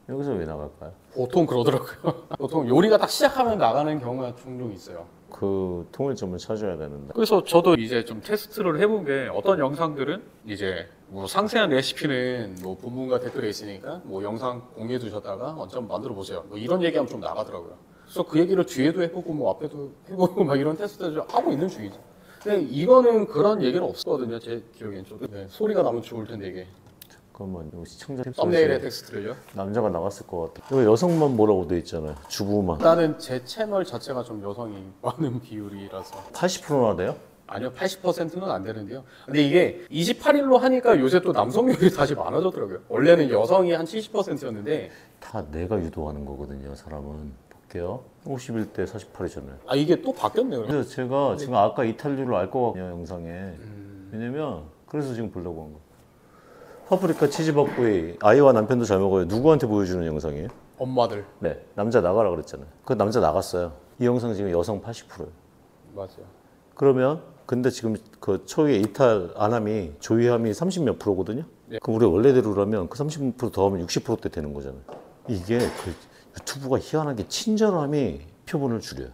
여기서 왜 나갈까요? 보통 그러더라고요. 보통 요리가 딱 시작하면 나가는 경우가 종종 있어요. 그 통일점을 찾아야 되는데. 그래서 저도 이제 좀 테스트를 해본 게 어떤 영상들은 이제 뭐 상세한 레시피는 뭐 본문과 댓글에 있으니까 뭐 영상 공유해 두셨다가 먼저 만들어 보세요. 뭐 이런 얘기하면 좀 나가더라고요. 그래서 그 얘기를 뒤에도 해보고 뭐 앞에도 해보고 막 이런 테스트를 하고 있는 중이죠. 근데 이거는 그런 얘기는 없었거든요. 제 기억엔 좀. 네, 소리가 나면 좋을 텐데 이게. 잠깐만, 이거 시청자 썸네일의 텍스트를요? 남자가 나갔을 것 같아. 이거 여성만 뭐라고 돼 있잖아요. 주부만. 나는 제 채널 자체가 좀 여성이 많은 비율이라서. 80%나 돼요? 아니요, 80%는 안 되는데요. 근데 이게 28일로 하니까 요새 또 남성률이 다시 많아졌더라고요. 원래는 여성이 한 70%였는데. 다 내가 유도하는 거거든요, 사람은. 볼게요. 51대 48이잖아요. 아, 이게 또 바뀌었네요. 그래서 제가 지금 아까 이탈률을 알 것 같아요, 영상에. 왜냐면, 그래서 지금 보려고 한 거. 파프리카 치즈밥구이, 아이와 남편도 잘 먹어요. 누구한테 보여주는 영상이에요? 엄마들. 네, 남자 나가라 그랬잖아요. 그 남자 나갔어요. 이 영상 지금 여성 80%예요. 맞아요. 그러면 근데 지금 그 초유의 이탈 안함이 조이함이 30몇 프로거든요. 네. 그럼 우리 원래대로라면 그 30% 더하면 60%대 되는 거잖아요. 이게 그 유튜브가 희한하게 친절함이 표본을 줄여요.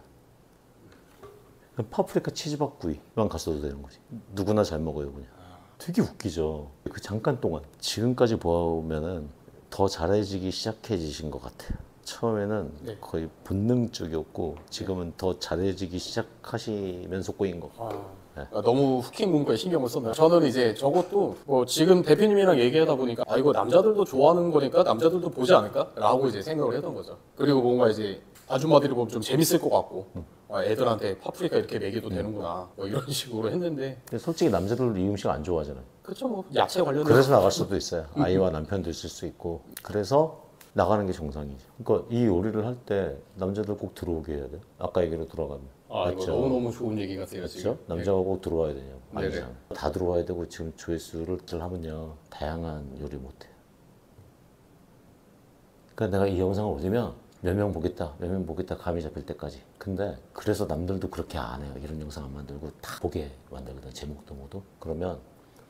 파프리카 치즈밥구이만 갔어도 되는 거지. 누구나 잘 먹어요, 그냥. 되게 웃기죠. 그 잠깐 동안 지금까지 보면은 더 잘해지기 시작해지신 것 같아요. 처음에는 네. 거의 본능적이었고 지금은 더 잘해지기 시작하시면서 꼬인 거. 너무 후킹 문구에 신경을 썼나요? 저는 이제 저것도 뭐 지금 대표님이랑 얘기하다 보니까 아 이거 남자들도 좋아하는 거니까 남자들도 보지 않을까? 라고 이제 생각을 했던 거죠. 그리고 뭔가 이제 아줌마들이 보면 좀 재밌을 것 같고 아, 애들한테 파프리카 이렇게 먹여도 되는구나 뭐 이런 식으로 했는데 근데 솔직히 남자들도 이 음식 안 좋아하잖아요. 그렇죠 뭐 야채 관련된 그래서 나갈 수도 있어요. 아이와 남편도 있을 수 있고. 그래서 나가는 게 정상이죠. 그러니까 이 요리를 할 때 남자들 꼭 들어오게 해야 돼요. 아까 얘기로 돌아가면. 아 이거 맞죠? 너무너무 좋은 얘기 같아요 지금. 그렇죠? 남자가 꼭 들어와야 되냐고. 네네. 아니잖아. 다 들어와야 되고 지금 조회수를 하면요. 다양한 요리 못해요. 그러니까 내가 이 영상을 올리면 몇 명 보겠다, 몇 명 보겠다 감이 잡힐 때까지. 근데 그래서 남들도 그렇게 안 해요. 이런 영상 안 만들고 다 보게 만들거든. 제목도 뭐도. 그러면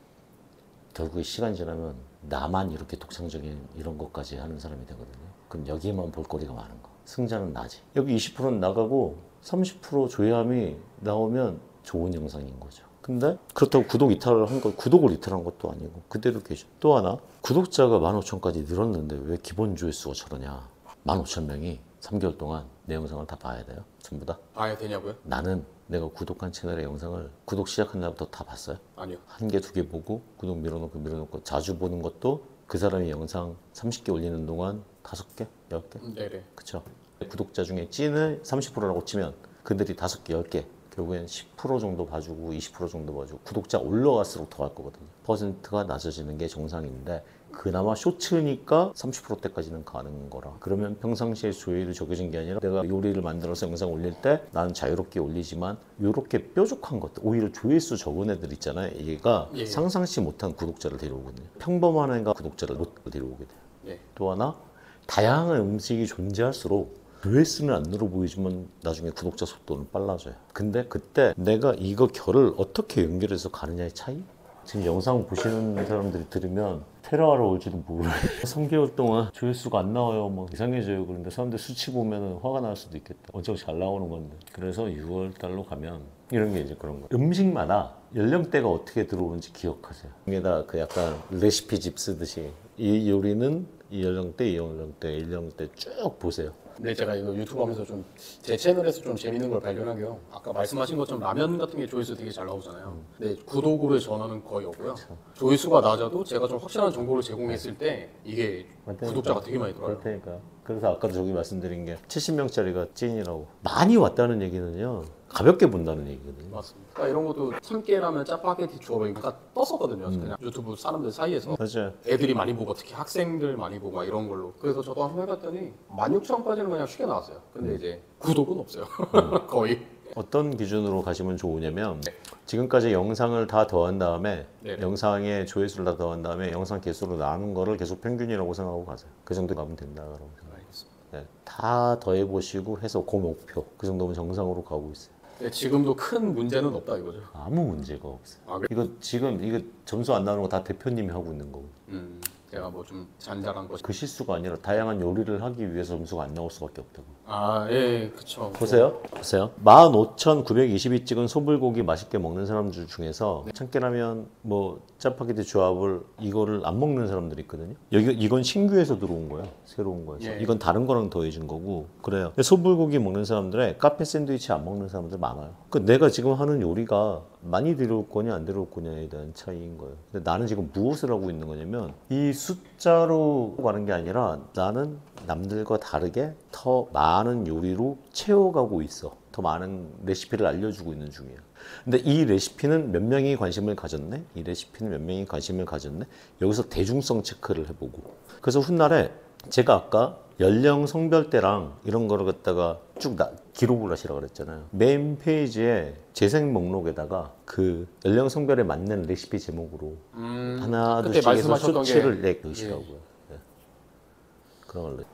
결국에 시간 지나면 나만 이렇게 독창적인 이런 것까지 하는 사람이 되거든요. 그럼 여기에만 볼거리가 많은 거. 승자는 나지. 여기 20%는 나가고 30% 조회함이 나오면 좋은 영상인 거죠. 근데 그렇다고 구독 이탈을 한 거, 구독을 이탈한 것도 아니고 그대로 계셔. 또 하나, 구독자가 15,000까지 늘었는데 왜 기본 조회수가 저러냐. 15,000명이 3개월 동안 내 영상을 다 봐야 돼요. 전부 다. 봐야 되냐고요? 나는 내가 구독한 채널의 영상을 구독 시작한 날부터 다 봤어요. 아니요. 한 개, 두 개 보고 구독 밀어놓고 자주 보는 것도 그 사람이 영상 30개 올리는 동안 5개, 10개? 네네. 그쵸. 구독자 중에 찐을 30%라고 치면 그들이 5개, 10개 결국엔 10% 정도 봐주고 20% 정도 봐주고 구독자 올라갈수록 더 할 거거든요. 퍼센트가 낮아지는 게 정상인데 그나마 쇼츠니까 30%대까지는 가는 거라. 그러면 평상시에 조회를 적어진 게 아니라 내가 요리를 만들어서 영상 올릴 때 나는 자유롭게 올리지만 이렇게 뾰족한 것들, 오히려 조회수 적은 애들 있잖아요. 얘가 예. 상상치 못한 구독자를 데려오거든요. 평범한 애가 구독자를 못 데려오게 돼요. 예. 또 하나, 다양한 음식이 존재할수록 조회수는 안 늘어 보이지만 나중에 구독자 속도는 빨라져요. 근데 그때 내가 이거 결을 어떻게 연결해서 가느냐의 차이? 지금 영상 보시는 사람들이 들으면 테러하러 올지도 모르요 3개월 동안 조회수가 안 나와요. 막 이상해져요. 그런데 사람들 수치 보면 화가 날 수도 있겠다. 어차피 잘 나오는 건데. 그래서 6월 달로 가면 이런 게 이제 그런 거예요. 음식마다 연령대가 어떻게 들어오는지 기억하세요. 이게다 그 약간 레시피 집 쓰듯이 이 요리는 이 연령대, 이 연령대, 이 연령대 쭉 보세요. 네, 제가 이거 유튜브 하면서 좀 제 채널에서 좀 재밌는 걸 발견한 게요. 아까 말씀하신 것처럼 라면 같은 게 조회수 되게 잘 나오잖아요. 근데 구독으로의 전환은 거의 없고요. 조회수가 낮아도 제가 좀 확실한 정보를 제공했을 때 이게 구독자가 되게 많이 들어와요. 그렇다니까. 그래서 아까도 저기 말씀드린 게 70명짜리가 찐이라고. 많이 왔다는 얘기는요. 가볍게 본다는 얘기거든요. 맞습니다. 그러니까 이런 것도 참깨라면 짜파게티 주어보니까 떴었거든요. 그냥 유튜브 사람들 사이에서. 맞아요. 애들이 많이 보고 특히 학생들 많이 보고 막 이런 걸로. 그래서 저도 한번 해봤더니 16,000까지는 그냥 쉽게 나왔어요. 근데 이제 구독은 없어요. 거의. 어떤 기준으로 가시면 좋으냐면 지금까지 영상을 다 더한 다음에 네. 영상의 조회수를 다 더한 다음에 영상 개수로 나눈 거를 계속 평균이라고 생각하고 가세요. 그 정도 가면 된다라고 생각해요. 알겠습니다. 네, 다 더해보시고 해서 그 목표 그 정도면 정상으로 가고 있어요. 네, 지금도 큰 문제는 없다 이거죠. 아무 문제가 없어요. 아, 그래? 이거 지금 이거 점수 안 나오는 거 다 대표님이 하고 있는 거고. 제가 뭐 좀 잔잘한 거. 그 실수가 아니라 다양한 요리를 하기 위해서 점수가 안 나올 수밖에 없다고. 아, 예, 그쵸. 보세요. 보세요. 15,922 찍은 소불고기 맛있게 먹는 사람들 중에서 참깨라면 뭐 짜파게티 조합을 이거를 안 먹는 사람들이 있거든요. 이건 신규에서 들어온 거야. 새로운 거에서. 예. 이건 다른 거랑 더해진 거고 그래요. 소불고기 먹는 사람들의 카페 샌드위치 안 먹는 사람들 많아요. 그 내가 지금 하는 요리가 많이 들어올 거냐 안 들어올 거냐에 대한 차이인 거예요. 근데 나는 지금 무엇을 하고 있는 거냐면 이 숫자로 가는 게 아니라 나는 남들과 다르게 더 많은 요리로 채워가고 있어. 더 많은 레시피를 알려주고 있는 중이야. 근데 이 레시피는 몇 명이 관심을 가졌네? 이 레시피는 몇 명이 관심을 가졌네? 여기서 대중성 체크를 해보고. 그래서 훗날에 제가 아까 연령 성별대랑 이런 거를 갖다가 쭉 기록을 하시라 그랬잖아요. 메인 페이지에 재생 목록에다가 그 연령 성별에 맞는 레시피 제목으로 하나 그때 둘씩 해서 말씀하셨던 수치를 게- 넣으시라고요. 예. 그런 걸로.